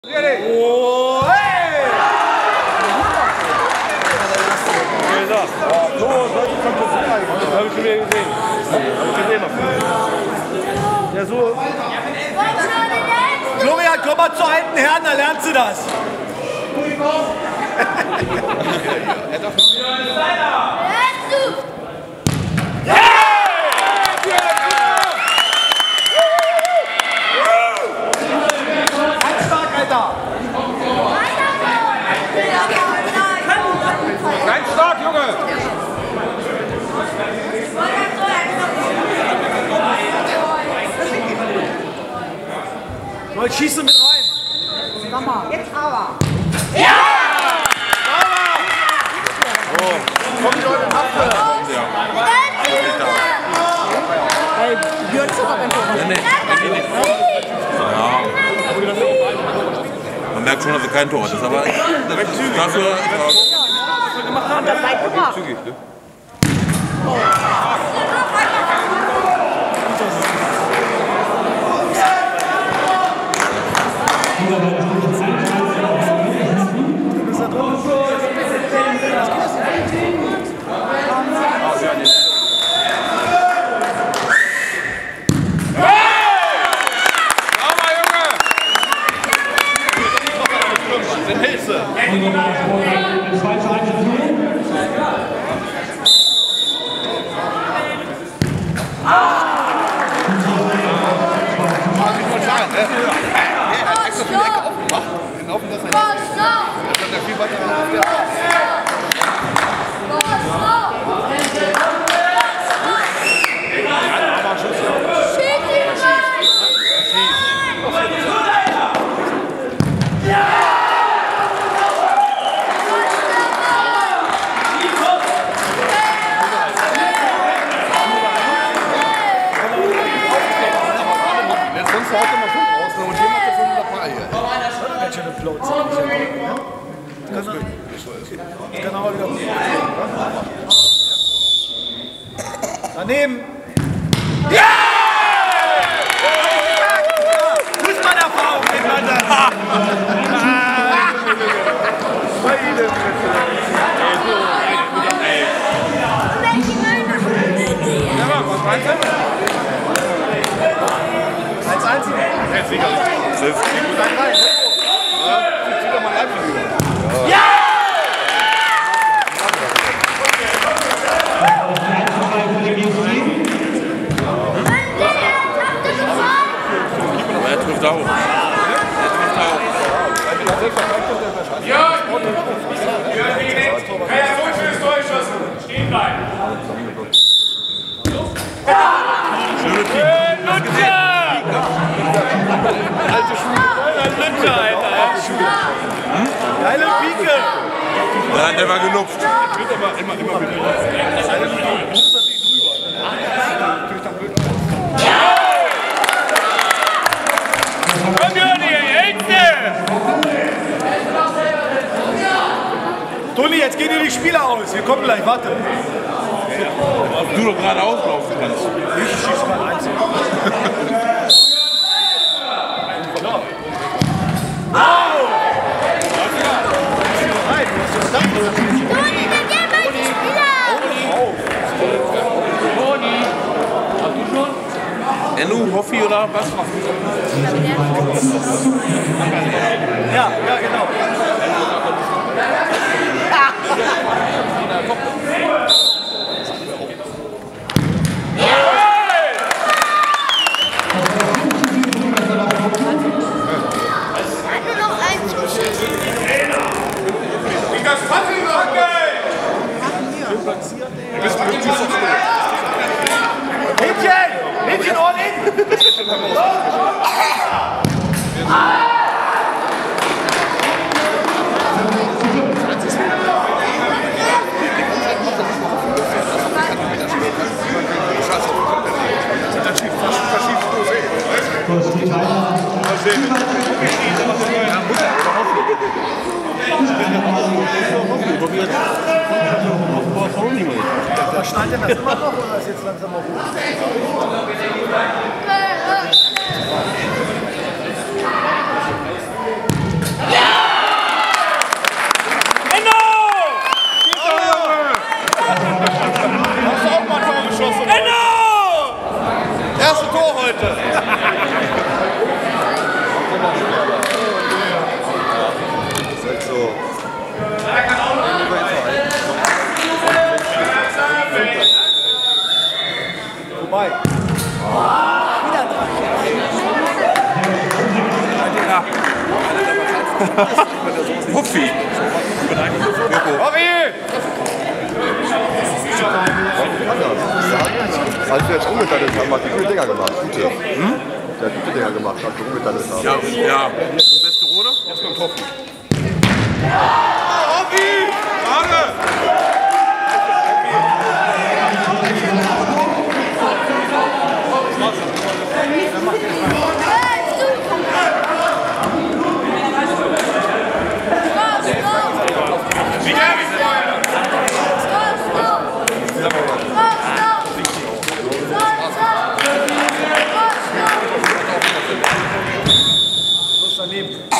Oh, hey! Habe ich schon wieder gesehen. Ja, so. Florian, komm mal zu alten Herren, da lernst du das. Ganz stark, Alter. Ganz stark, Junge! Leute, schießen mit rein. Sag mal, jetzt aber. Ja! Komm, die Leute, ab! Hey, Björn ist aber beim Tor. Ja. Man merkt schon, dass er kein Tor hat. Das ist aber dafür. Und das weit gemacht. Zügig, ne? Daneben. Ja! Fußballerfahrung, nennt man das. Als Einzige. Ja! Er trifft auch. Stehen bleiben! Alte Schule. Lütscher, Alter! Geile Pike. Ja, der war gelupft. Wird aber immer wieder. Komm, Jörni, Älteste! Toni, jetzt gehen dir die Spieler aus. Wir kommen gleich, warte. Ob du doch gerade auslaufen kannst. Ich schieße gerade eins. Ennu, Hoffi oder was? Ja, genau. Mädchen, all in! Schnallt denn das immer noch oder ist jetzt langsam mal hoch? so. Vorbei. Wieder dran. Hupfi. Hoffi! Als wir jetzt umgedattelt haben, hat die gute Dinger gemacht. Gute. Der hat gute Dinger gemacht, als wir umgedattelt haben. Ja, ja. Westerode? Jetzt kommt Hopfi. Hopfi! Gerade! Los daneben.